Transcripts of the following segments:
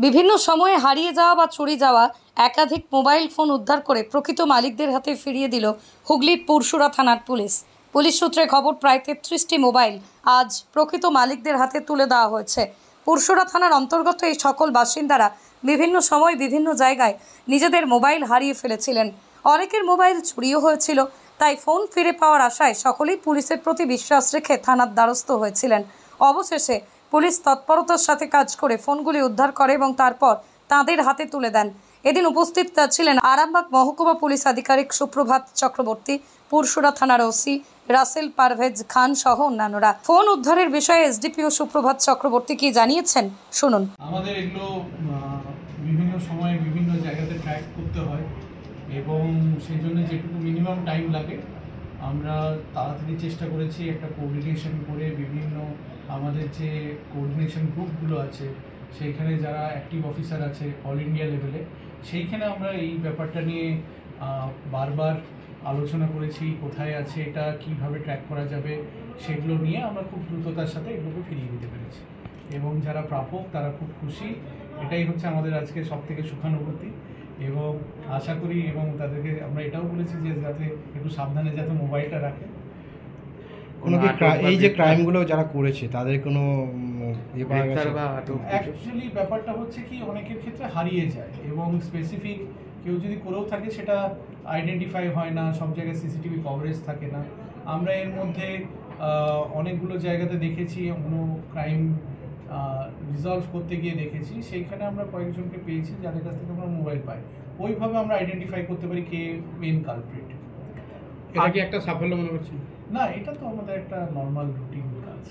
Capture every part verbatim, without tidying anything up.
বিভিন্ন সময়ে হারিয়ে যাওয়া বা চুরি যাওয়া একাধিক মোবাইল ফোন উদ্ধার করে প্রকৃত মালিকদের হাতে ফিরিয়ে দিল হুগলির পুরসুরা থানার পুলিশ। পুলিশ সূত্রে খবর, প্রায় তেত্রিশটি মোবাইল আজ প্রকৃত মালিকদের হাতে তুলে দেওয়া হয়েছে। পুরসুরা থানার অন্তর্গত এই সকল বাসিন্দারা বিভিন্ন সময় বিভিন্ন জায়গায় নিজেদের মোবাইল হারিয়ে ফেলেছিলেন। অনেকের মোবাইল চুরিও হয়েছিল, তাই ফোন ফিরে পাওয়ার আশায় সকলেই পুলিশের প্রতি বিশ্বাস রেখে থানার দ্বারস্থ হয়েছিলেন। অবশেষে পুলিশ তৎপরতার সাথে কাজ করে ফোনগুলি উদ্ধার করে এবং তারপর তাঁদের হাতে তুলে দেন। এদিন উপস্থিত ছিলেন আরামবাগ মহকুমা পুলিশ আধিকারিক সুপ্রভাত চক্রবর্তী, পুরসুরা থানার ওসি রাসেল পারভেজ খান সহ অন্যান্যরা। ফোন উদ্ধারের বিষয়ে এসডিপিও সুপ্রভাত চক্রবর্তী কি জানিয়েছেন শুনুন। আমাদের এগুলো বিভিন্ন সময়ে বিভিন্ন জায়গাতে ট্র্যাক করতে হয় এবং সেই জন্য যেটুকু মিনিমাম টাইম লাগে আমরা তাড়াতাড়ি চেষ্টা করেছি একটা কোঅর্ডিনেশন করে বিভিন্ন আমাদের যে কোঅর্ডিনেশন গ্রুপগুলো আছে সেইখানে যারা অ্যাক্টিভ অফিসার আছে অল ইন্ডিয়া লেভেলে, সেইখানে আমরা এই ব্যাপারটা নিয়ে বারবার আলোচনা করেছি, কোথায় আছে এটা কিভাবে ট্র্যাক করা যাবে সেগুলো নিয়ে আমরা খুব দ্রুততার সাথে এগুলোকে ফিরিয়ে দিতে পেরেছি এবং যারা প্রাপক তারা খুব খুশি। এটাই হচ্ছে আমাদের আজকে সব থেকে সুখানুভূতি এবং আশা করি এবং তাদেরকে আমরা এটাও বলেছি যে যাতে একটু সাবধানে যাতে মোবাইলটা রাখে। কোনো কি এই যে ক্রাইমগুলো যারা করেছে তাদের কোনো অ্যাকচুয়ালি ব্যাপারটা হচ্ছে কি অনেকের ক্ষেত্রে হারিয়ে যায় এবং স্পেসিফিক কেউ যদি করেও থাকে সেটা আইডেন্টিফাই হয় না, সব জায়গায় সিসিটিভি কভারেজ থাকে না। আমরা এর মধ্যে অনেকগুলো জায়গাতে দেখেছি কোনো ক্রাইম রিজলভ করতে গিয়ে দেখেছি, সেইখানে আমরা কয়েকজনকে পেয়েছি যাদের কাছ থেকে আমরা মোবাইল পাই, ওইভাবে আমরা আইডেন্টিফাই করতে পারি কে মেন কালপ্রিট। এটা কি একটা সাফল্য মনে করছি? না, এটা তো আমাদের একটা নর্মাল রুটিন কাজ।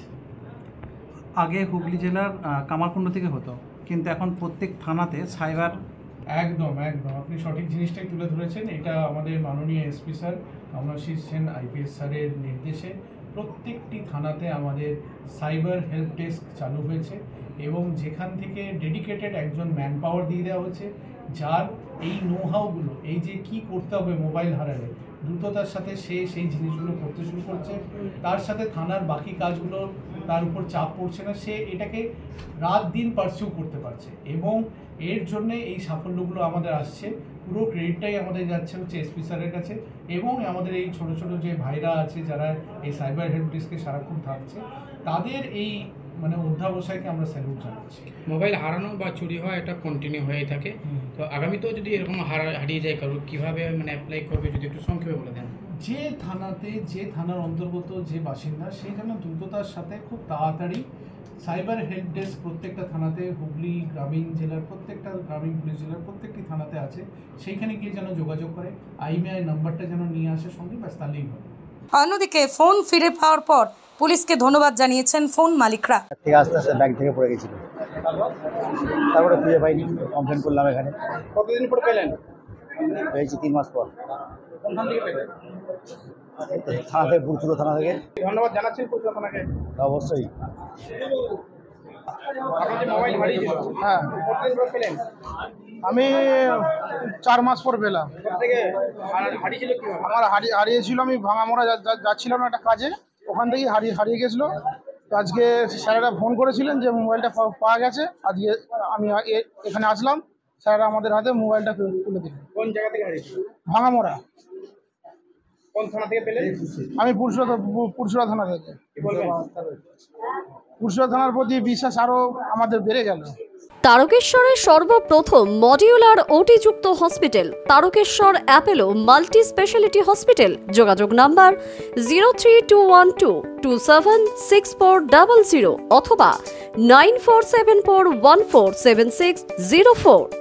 আগে হুগলি জেলার কামারকুণ্ড থেকে হতো, কিন্তু এখন প্রত্যেক থানাতে সাইবার। একদম একদম আপনি সঠিক জিনিসটাই তুলে ধরেছেন। এটা আমাদের মাননীয় SP sir Amarshish Sen IPS স্যারের নির্দেশে প্রত্যেকটি থানাতে আমাদের সাইবার হেল্প ডেস্ক চালু হয়েছে এবং যেখান থেকে ডেডিকেটেড একজন ম্যান পাওয়ার দিয়ে দেওয়া হয়েছে যার এই নো হাউগুলো, এই যে কি করতে হবে মোবাইল হারালে দ্রুততার সাথে সে সেই জিনিসগুলো করতে শুরু করছে। তার সাথে থানার বাকি কাজগুলো তার উপর চাপ পড়ছে না, সে এটাকে রাত দিন পারসিউ করতে পারছে এবং এর জন্যে এই সাফল্যগুলো আমাদের আসছে। পুরো ক্রেডিটটাই আমাদের যাচ্ছে হচ্ছে এসপি স্যারের কাছে এবং আমাদের এই ছোট ছোট যে ভাইরা আছে যারা এই সাইবার হেল্প ডেস্কে সারাক্ষণ থাকছে তাদের এই মানে অধ্যাবসায়কে আমরা স্যালুট জানাচ্ছি। মোবাইল হারানো বা চুরি হওয়া এটা কন্টিনিউ হয়ে থাকে, তো আগামীতেও যদি এরকম হারিয়ে যায় কারো কীভাবে মানে অ্যাপ্লাই করবে যদি একটু সংক্ষেপে বলে দেন। যে থানাতে যে থানার অন্তর্গত যে বাসিন্দা সেই যেন দ্রুততার সাথে খুব তাড়াতাড়ি সাইবার হেল্প ডেস্ক প্রত্যেকটা থানাতে, হুগলি গ্রামীণ জেলার প্রত্যেকটা গ্রামীণ পুলিশ জেলার প্রত্যেকটি থানাতে আছে, সেইখানে গিয়ে যেন যোগাযোগ করে আইএমআই নাম্বারটা যেন নিয়ে আসে সঙ্গে, ব্যাস তাহলেই হবে। অন্যদিকে ফোন ফিরে পাওয়ার পর পুলিশকে ধন্যবাদ জানিয়েছেন ফোন মালিকরা। থেকে আস্তে আস্তে ব্যাগ থেকে পড়ে গেছিল, তারপরে খুঁজে পাইনি, কমপ্লেন করলাম। এখানে কতদিন পরে পেলেন? পেয়েছি তিন মাস পর। কোনখান থেকে পেলেন? থানা থেকে, পুরসুরা থানা থেকে। ধন্যবাদ জানাচ্ছেন পুরসুরা থানাকে। অবশ্যই। হ্যাঁ, কতদিন পরে পেলেন? আমি চার মাস পর পেলাম। আমার হারিয়েছিল, আমি ভাঙামোড়া যাচ্ছিলাম একটা কাজে, ওখান থেকেই হারিয়ে হারিয়ে গেছিলো। তো আজকে স্যারেরা ফোন করেছিলেন যে মোবাইলটা পাওয়া গেছে। আজকে আমি এখানে আসলাম, স্যারেরা আমাদের হাতে মোবাইলটা তুলে দিলেন। কোন জায়গা থেকে হারিয়েছিল? ভাঙামোড়া। কোন থানা থেকে পেলেন? আমি পুরসুরা পুরসুরা থানা থেকে। পুরসুরা থানার প্রতি বিশ্বাস আরও আমাদের বেড়ে গেল। তারকেশ্বরের সর্বপ্রথম মডিউলার ওটিযুক্ত hospital Tarakeswar Apollo multi specialty hospital. যোগাযোগ number zero three two one two two seven six four double zero অথবা nine four seven four one four seven six zero four.